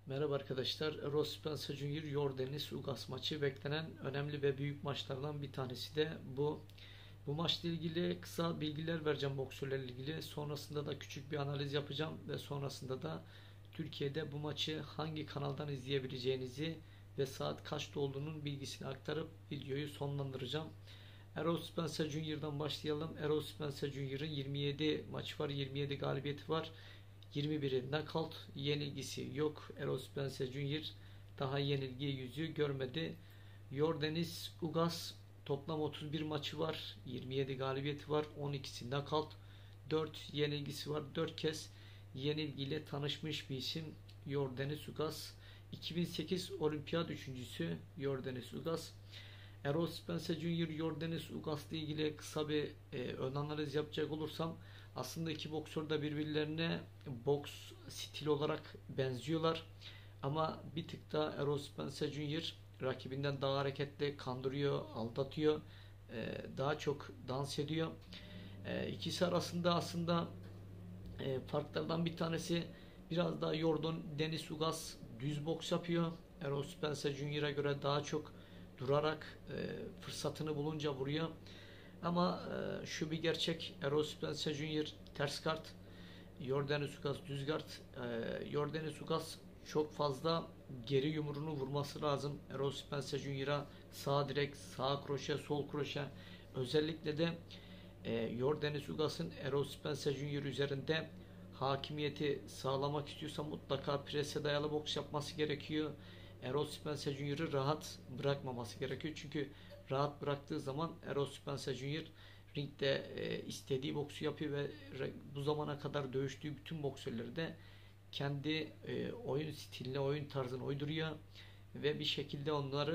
Merhaba arkadaşlar. Errol Spence Junior Yordenis Ugas maçı beklenen önemli ve büyük maçlardan bir tanesi de bu. Bu maçla ilgili kısa bilgiler vereceğim boksörlerle ilgili. Sonrasında da küçük bir analiz yapacağım ve sonrasında da Türkiye'de bu maçı hangi kanaldan izleyebileceğinizi ve saat kaçta olduğunun bilgisini aktarıp videoyu sonlandıracağım. Errol Spence Junior'dan başlayalım. Errol Spence Junior'ın 27 maçı var, 27 galibiyeti var. 21'i knockout, yenilgisi yok. Errol Spence Junior daha yenilgi yüzü görmedi. Yordenis Ugas toplam 31 maçı var. 27 galibiyeti var. 12'si knockout. 4 yenilgisi var. 4 kez yenilgiyle tanışmış bir isim Yordenis Ugas. 2008 olimpiyat üçüncüsü Yordenis Ugas. Errol Spence Junior Yordenis Ugas ile ilgili kısa bir ön analiz yapacak olursam aslında iki boksör de birbirlerine boks stil olarak benziyorlar. Ama bir tık da Errol Spence Junior rakibinden daha hareketli, kandırıyor, aldatıyor. Daha çok dans ediyor. İkisi arasında aslında farklardan bir tanesi biraz daha Yordenis Ugas düz boks yapıyor. Errol Spence Junior'a göre daha çok durarak fırsatını bulunca vuruyor. Ama şu bir gerçek, Errol Spence Junior ters kart, Yordenis Ugas düz kart. Yordenis Ugas çok fazla geri yumruğunu vurması lazım. Errol Spence Junior'a sağ direk, sağ kroşe, sol kroşe. Özellikle de Yordenis Ugas'ın Errol Spence Junior üzerinde hakimiyeti sağlamak istiyorsa mutlaka prese dayalı boks yapması gerekiyor. Errol Spence Junior'ı rahat bırakmaması gerekiyor. Çünkü rahat bıraktığı zaman Errol Spence Junior ringde istediği boksu yapıyor ve bu zamana kadar dövüştüğü bütün boksörleri de kendi oyun stiline, oyun tarzına uyduruyor ve bir şekilde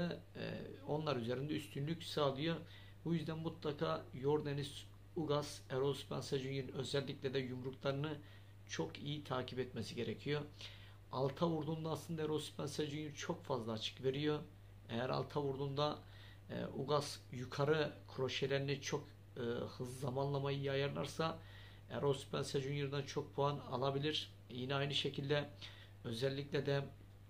onlar üzerinde üstünlük sağlıyor. Bu yüzden mutlaka Yordenis Ugas, Errol Spence Junior'ın özellikle de yumruklarını çok iyi takip etmesi gerekiyor. Alta vurduğunda aslında Errol Spence Junior çok fazla açık veriyor. Eğer alta vurduğunda Ugas yukarı kroşelerini çok hız zamanlamayı iyi ayarlarsa Errol Spence Junior'dan çok puan alabilir. Yine aynı şekilde özellikle de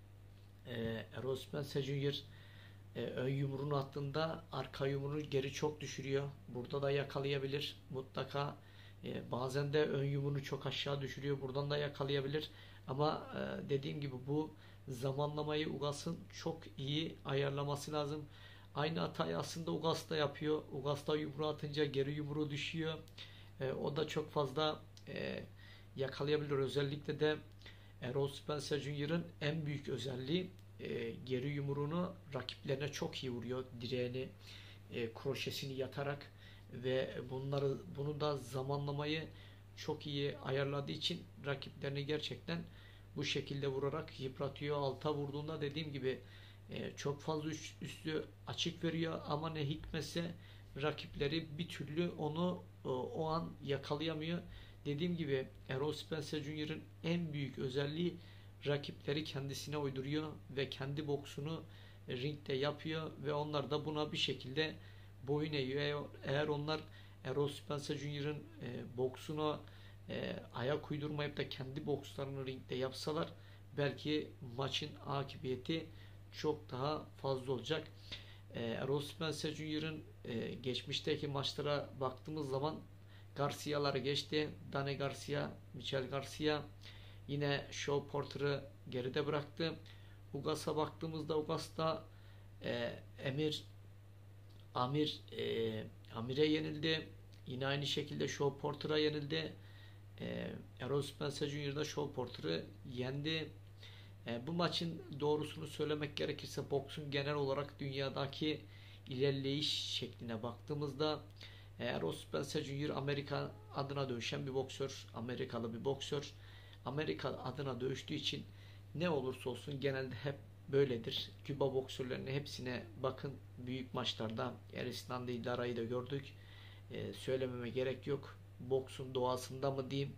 Errol Spence Junior ön yumruğunu attığında arka yumruğunu geri çok düşürüyor. Burada da yakalayabilir. Mutlaka bazen de ön yumruğunu çok aşağı düşürüyor. Buradan da yakalayabilir. Ama dediğim gibi bu zamanlamayı Ugas'ın çok iyi ayarlaması lazım. Aynı hatayı aslında Ugas da yapıyor. Ugas da yumruğu atınca geri yumruğu düşüyor. O da çok fazla yakalayabilir. Özellikle de Errol Spence Junior'ın en büyük özelliği geri yumruğunu rakiplerine çok iyi vuruyor. Direğini, kroşesini yatarak ve bunu da zamanlamayı çok iyi ayarladığı için rakiplerini gerçekten bu şekilde vurarak yıpratıyor. Alta vurduğunda dediğim gibi çok fazla üstü açık veriyor ama ne hikmetse rakipleri bir türlü onu o an yakalayamıyor. Dediğim gibi Errol Spence Junior'ın en büyük özelliği rakipleri kendisine uyduruyor ve kendi boksunu ringde yapıyor ve onlar da buna bir şekilde boyun eğiyor. Eğer onlar Errol Spence Junior'ın boksuna ayak uydurmayıp da kendi bokslarını ringde yapsalar belki maçın akıbeti çok daha fazla olacak. Errol Spence Junior'ın geçmişteki maçlara baktığımız zaman Garcia'ları geçti. Danny Garcia, Michel Garcia, yine Shaw Porter'ı geride bıraktı. Ugas'a baktığımızda Ugas'ta Emir Amir Amir'e yenildi. Yine aynı şekilde Shaw Porter'a yenildi. Errol Spence Junior'da Shaw Porter'ı yendi. Bu maçın doğrusunu söylemek gerekirse boksun genel olarak dünyadaki ilerleyiş şekline baktığımızda Errol Spence Junior Amerika adına dövüşen bir boksör, Amerikalı bir boksör. Amerika adına dövüştüğü için ne olursa olsun genelde hep böyledir. Küba boksörlerinin hepsine bakın, büyük maçlarda Erislandı, Lara'yı da gördük. Söylememe gerek yok. Boksun doğasında mı diyeyim?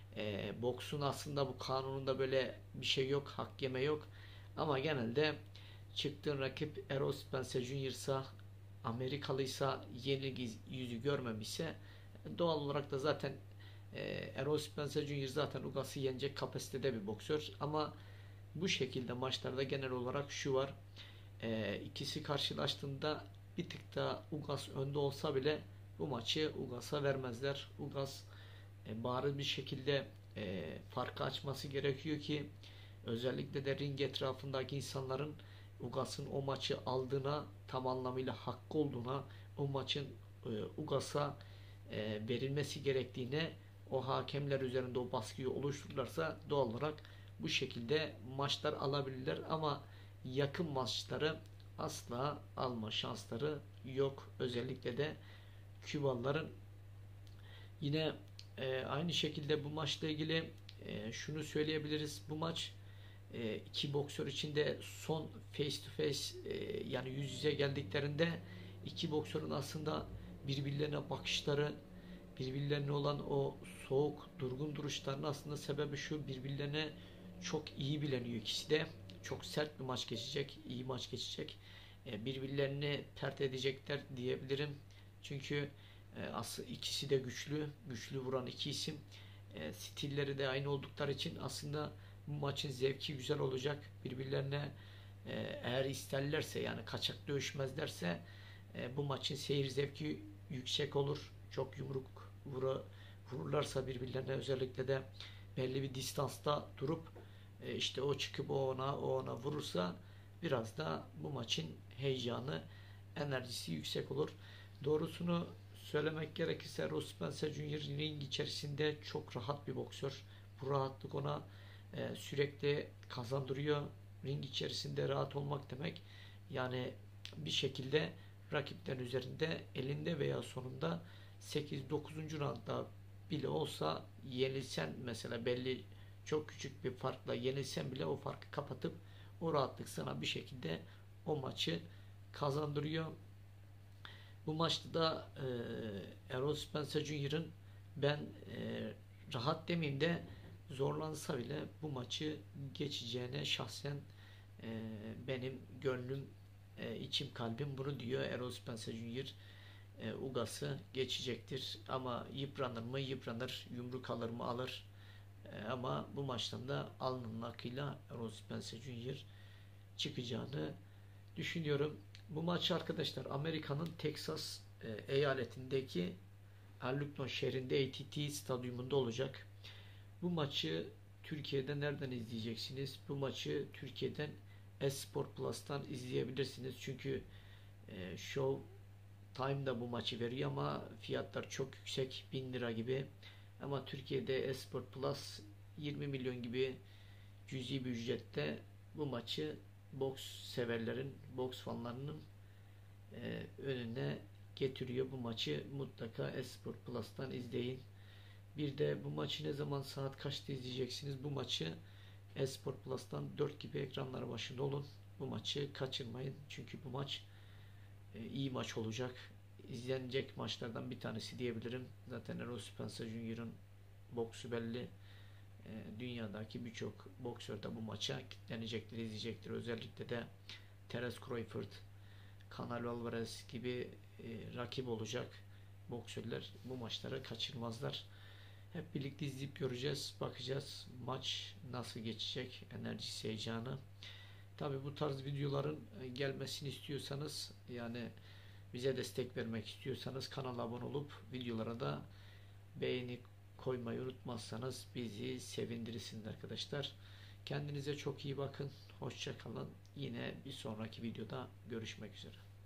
Boksun aslında bu kanununda böyle bir şey yok, hak yeme yok. Ama genelde çıktığın rakip Errol Spence Junior'sa, Amerikalıysa, yenilgi yüzü görmemişse doğal olarak da zaten Errol Spence Junior zaten Ugas'ı yenecek kapasitede bir boksör. Ama Bu şekilde maçlarda genel olarak şu var. İkisi karşılaştığında bir tık da Ugas önde olsa bile bu maçı Ugas'a vermezler. Ugas bariz bir şekilde farkı açması gerekiyor ki özellikle de ring etrafındaki insanların Ugas'ın o maçı aldığına, tam anlamıyla hakkı olduğuna, o maçın Ugas'a verilmesi gerektiğine, o hakemler üzerinde o baskıyı oluştururlarsa doğal olarak bu şekilde maçlar alabilirler, ama yakın maçları asla alma şansları yok. Özellikle de Kübalıların. Yine aynı şekilde bu maçla ilgili şunu söyleyebiliriz. Bu maç iki boksör için de son face to face, yani yüz yüze geldiklerinde iki boksörün aslında birbirlerine bakışları, birbirlerine olan o soğuk, durgun duruşlarının aslında sebebi şu: birbirlerine çok iyi bileniyor ikisi de. Çok sert bir maç geçecek, iyi maç geçecek. Birbirlerini pert edecekler diyebilirim. Çünkü aslında ikisi de güçlü, güçlü vuran iki isim. Stilleri de aynı oldukları için aslında bu maçın zevki güzel olacak. Birbirlerine eğer isterlerse, yani kaçak dövüşmezlerse, bu maçın seyir zevki yüksek olur. Çok yumruk vururlarsa birbirlerine, özellikle de belli bir distansta durup işte o çıkıp o ona vurursa biraz da bu maçın heyecanı, enerjisi yüksek olur. Doğrusunu söylemek gerekirse Ross Spencer Jr. ring içerisinde çok rahat bir boksör. Bu rahatlık ona sürekli kazandırıyor. Ring içerisinde rahat olmak demek, yani bir şekilde rakiplerin üzerinde elinde veya sonunda 8-9. roundda bile olsa yenilsen, mesela belli çok küçük bir farkla yenilsen bile o farkı kapatıp o rahatlık sana bir şekilde o maçı kazandırıyor. Bu maçta da Errol Spence Jr.'ın ben rahat demeyeyim de zorlansa bile bu maçı geçeceğine şahsen benim gönlüm, içim, kalbim bunu diyor. Errol Spence Jr. Ugas'ı geçecektir. Ama yıpranır mı? Yıpranır. Yumruk alır mı? Alır. Ama bu maçtan da alnının akıyla Errol Spence Jr. çıkacağını düşünüyorum. Bu maç arkadaşlar Amerika'nın Texas eyaletindeki Arlington şehrinde AT&T stadyumunda olacak. Bu maçı Türkiye'de nereden izleyeceksiniz? Bu maçı Türkiye'den Esport Plus'tan izleyebilirsiniz. Çünkü Show Time da bu maçı veriyor ama fiyatlar çok yüksek, 1000 lira gibi. Ama Türkiye'de Esport Plus 20 milyon gibi cüzi bir ücrette bu maçı boks severlerin, boks fanlarının önüne getiriyor. Bu maçı mutlaka Esport Plus'tan izleyin. Bir de bu maçı ne zaman, saat kaçta izleyeceksiniz? Bu maçı Esport Plus'tan 4 gibi ekranlar başında olun. Bu maçı kaçırmayın. Çünkü bu maç iyi maç olacak. İzlenecek maçlardan bir tanesi diyebilirim. Zaten Errol Spence Jr.'ın boksu belli. Dünyadaki birçok boksör de bu maça kitlenecektir, izleyecektir. Özellikle de Terence Crawford, Canelo Alvarez gibi rakip olacak boksörler bu maçları kaçırmazlar. Hep birlikte izleyip göreceğiz, bakacağız maç nasıl geçecek, enerjisi, heyecanı. Tabi bu tarz videoların gelmesini istiyorsanız, yani bize destek vermek istiyorsanız kanala abone olup videolara da beğeni koymayı unutmazsanız bizi sevindirirsiniz arkadaşlar. Kendinize çok iyi bakın. Hoşça kalın. Yine bir sonraki videoda görüşmek üzere.